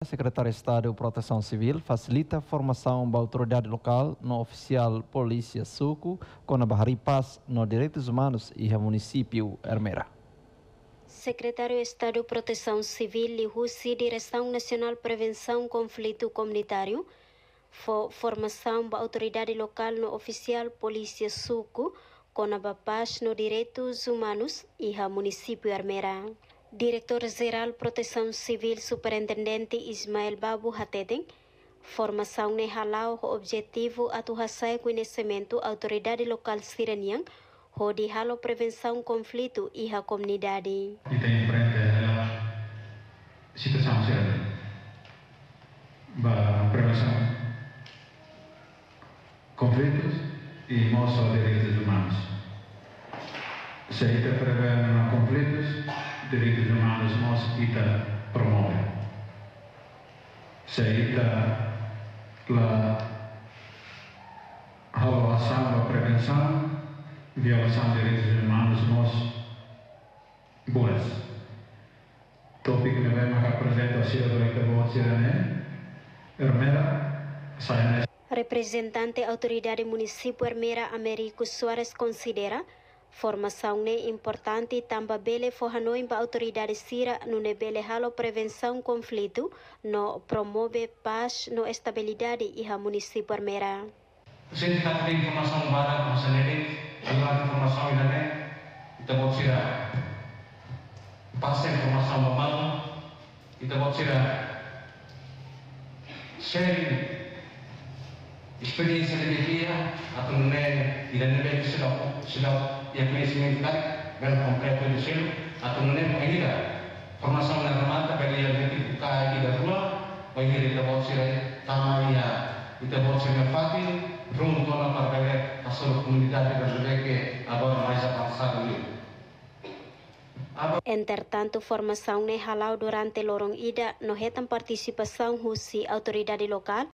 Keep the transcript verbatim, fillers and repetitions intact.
Secretário de Estado de Proteção Civil facilita a formação da autoridade local no oficial Polícia Suco com a Bahari Paz no Direitos Humanos e o município Ermera. Secretário de Estado de Proteção Civil e Russi Direção Nacional Prevenção Conflito Comunitário for formação da autoridade local no oficial Polícia Suco com a paz no Direitos Humanos e o município Ermera. Diretor-Geral Proteção Civil Superintendente Ismael Babu Hateten, formação ne halau o objetivo atuação conhecimento autoridade local sirenian, o de halo prevenção conflito e a comunidade. E tem frente a situação séria, a prevenção conflitos e moça direitos humanos. Se aí prevê conflitos, direitos humanos nós kita promove. Se aí la avaliação da prevenção, violação de direitos humanos nós boas. Tópico que vemos apresenta a senhora Leitavó Sirene, Ermera, Sainés. Representante Autoridade Município Ermera Américo Soares considera formação é importante também bele forranoi para autoridade sira no nebele halo prevenção conflito no promove paz no estabilidade e a município Ermera. Sente kata informação barang masa nene, jual informação ina ne, kita buat sira. Pas informação mamang, kita buat sira. Sharing experiência de dia, atau nene, ina nene sudah sudah yang conhecimento bem completo do selo, atau nene mengira formação na ramata beli yang nanti buka di rumah, mengira kita buat sira tamaya, kita buat sira fatin. Pronto para ver a sua comunidade brasileira que agora mais avançada ali. Entretanto, formação ne halau durante lorong ida no hetan participação husi autoridade local